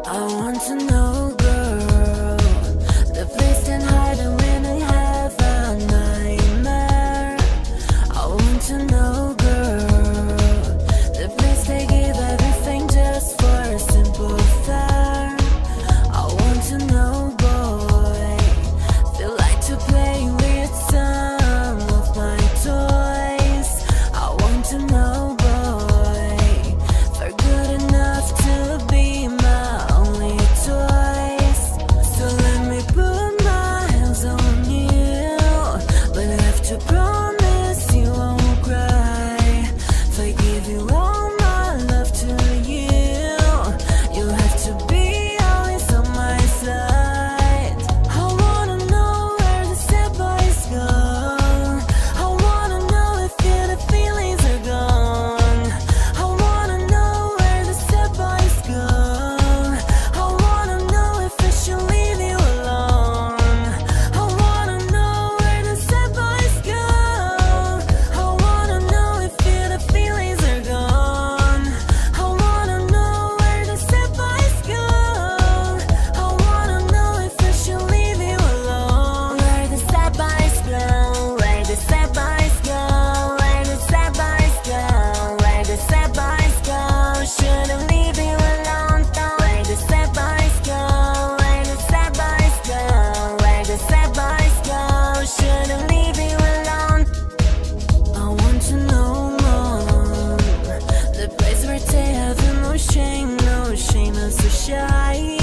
I want to know, girl, the place can hide and when I have a nightmare. I want to know, girl, the place they give everything just for a simple fare. I want to know, boy, feel like to play with some of my toys. I want to know, boy, for good enough to be my only choice. So let me put my hands on you, but I have to promise you won't cry. If I give you all my love to you, you have to be always on my side. I wanna know where the sad boys go. I wanna know if the feelings are gone. I wanna know where the sad boys go. I wanna know if I should leave you alone. I wanna know where the sad boys go. I wanna know if the feelings are gone. I wanna know where the sad boys go. I wanna know if I should leave you alone. Where the sad boys go, where the sad boys go, where the sad boys go, where the sad boys go. Shouldn't leave you alone though. Where the sad boys go, where the sad boys go, where the sad boys go. Shouldn't leave you alone. I want to know more, the place where they have no shame is so shy.